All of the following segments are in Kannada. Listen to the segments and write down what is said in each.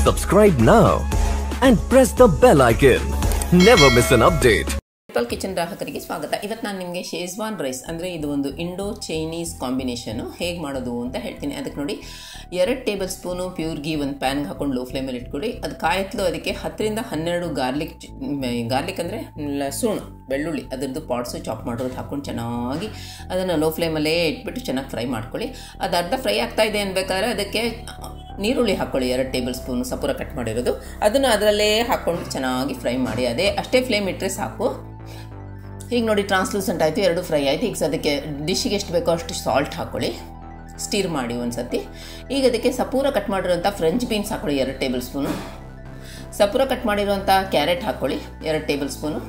Subscribe now and press the bell icon. Never miss an update. Manipal kitchen ಗ್ರಾಹಕರಿಗೆ ಸ್ವಾಗತ. ಇವತ್ತು ನಾನು ನಿಮಗೆ ಶೇಜ್ವಾನ್ ರೈಸ್ ಅಂದರೆ ಇದು ಒಂದು ಇಂಡೋ ಚೈನೀಸ್ ಕಾಂಬಿನೇಷನ್ ಹೇಗೆ ಮಾಡೋದು ಅಂತ ಹೇಳ್ತೀನಿ. ಅದಕ್ಕೆ ನೋಡಿ 2 ಟೇಬಲ್ ಸ್ಪೂನು ಪ್ಯೂರ್ ಗೀ ಒಂದು ಪ್ಯಾನ್ಗೆ ಹಾಕೊಂಡು ಲೋ ಫ್ಲೇಮಲ್ಲಿ ಇಟ್ಕೊಳ್ಳಿ. ಅದು ಕಾಯತ್ಲು ಅದಕ್ಕೆ 10 ರಿಂದ 12 ಗಾರ್ಲಿಕ್ ಅಂದರೆ ಲಸೂಣು ಬೆಳ್ಳುಳ್ಳಿ ಅದರದ್ದು ಪಾಟ್ಸು ಚಾಪ್ ಮಾಡೋದು ಹಾಕ್ಕೊಂಡು ಚೆನ್ನಾಗಿ ಅದನ್ನು ಲೋ ಫ್ಲೇಮಲ್ಲೇ ಇಟ್ಬಿಟ್ಟು ಚೆನ್ನಾಗಿ ಫ್ರೈ ಮಾಡ್ಕೊಳ್ಳಿ. ಅದು ಅರ್ಧ ಫ್ರೈ ಆಗ್ತಾ ಇದೆ ಅನ್ಬೇಕಾದ್ರೆ ಅದಕ್ಕೆ ನೀರುಳ್ಳಿ ಹಾಕ್ಕೊಳ್ಳಿ. 2 ಟೇಬಲ್ ಸ್ಪೂನು ಸಪೂರ ಕಟ್ ಮಾಡಿರೋದು ಅದನ್ನು ಅದರಲ್ಲೇ ಹಾಕ್ಕೊಂಡು ಚೆನ್ನಾಗಿ ಫ್ರೈ ಮಾಡಿ. ಅಷ್ಟೇ ಫ್ಲೇಮ್ ಇಟ್ಟರೆ ಸಾಕು. ಈಗ ನೋಡಿ ಟ್ರಾನ್ಸ್ಲೂಸೆಂಟ್ ಆಯಿತು, 2 ಫ್ರೈ ಆಯಿತು. ಈಗ ಅದಕ್ಕೆ ಡಿಶ್ಶಿಗೆ ಎಷ್ಟು ಬೇಕೋ ಅಷ್ಟು ಸಾಲ್ಟ್ ಹಾಕ್ಕೊಳ್ಳಿ, ಸ್ಟೀರ್ ಮಾಡಿ ಒಂದು ಸರ್ತಿ. ಈಗ ಅದಕ್ಕೆ ಸಪೂರ ಕಟ್ ಮಾಡಿರೋಂಥ ಫ್ರೆಂಚ್ ಬೀನ್ಸ್ ಹಾಕ್ಕೊಳ್ಳಿ 2 ಟೇಬಲ್ ಸ್ಪೂನು. ಸಪೂರ ಕಟ್ ಮಾಡಿರೋಂಥ ಕ್ಯಾರೆಟ್ ಹಾಕ್ಕೊಳ್ಳಿ 2 ಟೇಬಲ್ ಸ್ಪೂನು.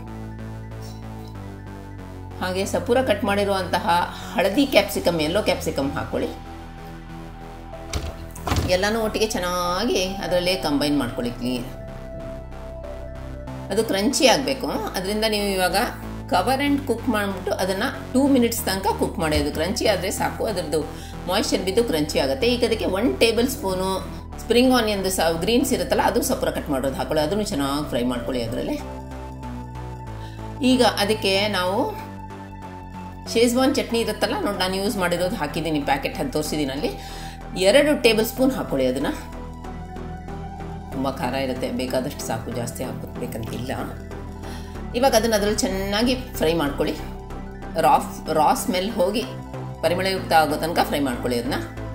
ಹಾಗೆ ಸಪೂರ ಕಟ್ ಮಾಡಿರುವಂತಹ ಹಳದಿ ಕ್ಯಾಪ್ಸಿಕಮ್, ಯೆಲ್ಲೋ ಕ್ಯಾಪ್ಸಿಕಮ್ ಹಾಕ್ಕೊಳ್ಳಿ. ಎಲ್ಲನೂ ಒಟ್ಟಿಗೆ ಚೆನ್ನಾಗಿ ಅದರಲ್ಲೇ ಕಂಬೈನ್ ಮಾಡ್ಕೊಳ್ಳಿ ಕ್ಲೀನ್. ಅದು ಕ್ರಂಚಿ ಆಗಬೇಕು, ಅದರಿಂದ ನೀವು ಇವಾಗ ಕವರ್ ಆ್ಯಂಡ್ ಕುಕ್ ಮಾಡಿಬಿಟ್ಟು ಅದನ್ನು 2 ಮಿನಿಟ್ಸ್ ತನಕ ಕುಕ್ ಮಾಡಿ. ಅದು ಕ್ರಂಚಿ ಆದರೆ ಸಾಕು, ಅದರದ್ದು ಮಾಯ್ಶ್ಚರ್ ಬಿದ್ದು ಕ್ರಂಚಿ ಆಗುತ್ತೆ. ಈಗ ಅದಕ್ಕೆ 1 ಟೇಬಲ್ ಸ್ಪೂನು ಸ್ಪ್ರಿಂಗ್ ಆನಿಯನ್ದು ಗ್ರೀನ್ಸ್ ಇರುತ್ತಲ್ಲ ಅದು ಸಪೂರ ಕಟ್ ಮಾಡೋದು ಹಾಕೊಳ್ಳಿ. ಅದನ್ನು ಚೆನ್ನಾಗಿ ಫ್ರೈ ಮಾಡ್ಕೊಳ್ಳಿ ಅದರಲ್ಲಿ. ಈಗ ಅದಕ್ಕೆ ನಾವು ಶೇಜ್ವಾನ್ ಚಟ್ನಿ ಇರುತ್ತಲ್ಲ ನೋಡಿ, ನಾನು ಯೂಸ್ ಮಾಡಿರೋದು ಹಾಕಿದ್ದೀನಿ, ಪ್ಯಾಕೆಟ್ ಅದು ತೋರಿಸಿದ್ದೀನಿ ಅಲ್ಲಿ. 2 ಟೇಬಲ್ ಸ್ಪೂನ್ ಹಾಕ್ಕೊಳ್ಳಿ. ಅದನ್ನು ತುಂಬ ಖಾರ ಇರುತ್ತೆ, ಬೇಕಾದಷ್ಟು ಸಾಕು, ಜಾಸ್ತಿ ಹಾಕಬೇಕಂತಿಲ್ಲ. ಇವಾಗ ಅದನ್ನು ಅದರಲ್ಲಿ ಚೆನ್ನಾಗಿ ಫ್ರೈ ಮಾಡ್ಕೊಳ್ಳಿ. ರಾ ಸ್ಮೆಲ್ ಹೋಗಿ ಪರಿಮಳಯುಕ್ತ ಆಗೋ ತನಕ ಫ್ರೈ ಮಾಡ್ಕೊಳ್ಳಿ ಅದನ್ನ.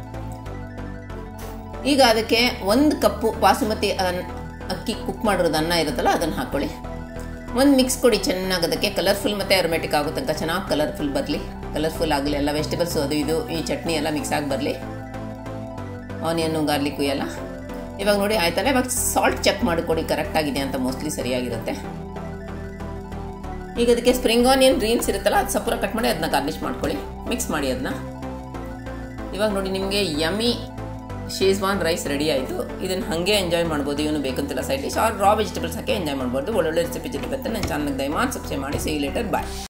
ಈಗ ಅದಕ್ಕೆ 1 ಕಪ್ಪು ಬಾಸುಮತಿ ಅಕ್ಕಿ ಕುಕ್ ಮಾಡಿರೋದು ಅನ್ನ ಇರುತ್ತಲ್ಲ ಅದನ್ನು ಹಾಕ್ಕೊಳ್ಳಿ. ಒಂದು ಮಿಕ್ಸ್ ಕೊಡಿ ಚೆನ್ನಾಗಿ. ಅದಕ್ಕೆ ಕಲರ್ಫುಲ್ ಮತ್ತು ಅರೋಮ್ಯಾಟಿಕ್ ಆಗೋ ತನಕ ಚೆನ್ನಾಗಿ ಕಲರ್ಫುಲ್ ಬರಲಿ. ಕಲರ್ಫುಲ್ ಆಗಲಿ, ಎಲ್ಲ ವೆಜಿಟೇಬಲ್ಸು ಅದು ಇದು ಈ ಚಟ್ನಿ ಎಲ್ಲ ಮಿಕ್ಸ್ ಆಗಿ ಬರಲಿ, ಆನಿಯನ್ನು ಗಾರ್ಲಿಕ್ಕು ಎಲ್ಲ. ಇವಾಗ ನೋಡಿ ಆಯ್ತಲ್ಲ. ಇವಾಗ ಸಾಲ್ಟ್ ಚೆಕ್ ಮಾಡಿಕೊಡಿ ಕರೆಕ್ಟಾಗಿದೆ ಅಂತ, ಮೋಸ್ಟ್ಲಿ ಸರಿಯಾಗಿರುತ್ತೆ. ಈಗ ಅದಕ್ಕೆ ಸ್ಪ್ರಿಂಗ್ ಆನಿಯನ್ ಗ್ರೀನ್ಸ್ ಇರುತ್ತಲ್ಲ ಅದು ಸಪೂರ ಕಟ್ ಮಾಡಿ ಅದನ್ನ ಗಾರ್ನಿಷ್ ಮಾಡ್ಕೊಳ್ಳಿ, ಮಿಕ್ಸ್ ಮಾಡಿ ಅದನ್ನ. ಇವಾಗ ನೋಡಿ ನಿಮಗೆ ಯಮ್ಮಿ ಶೇಜ್ವಾನ್ ರೈಸ್ ರೆಡಿ ಆಯಿತು. ಇದನ್ನು ಹಾಗೆ ಎಂಜಾಯ್ ಮಾಡ್ಬೋದು, ಇವನು ಬೇಕಂತಿಲ್ಲ ಸೈಡ್ ಡಿಶ್. ರಾ ವೆಜಿಟೇಬಲ್ಸ್ ಹಾಕಿ ಎಂಜಾಯ್ ಮಾಡ್ಬೋದು. ಒಳ್ಳೊಳ್ಳೆ ರೆಸಿಪಿ ಜೊತೆ ಬರ್ತಾರೆ. ನನ್ನ ಚಾನಲ್ಗೆ ದಯಮಾಡಿ ಸಬ್ಸ್ಕ್ರೈಬ್ ಮಾಡಿ. See you later, bye.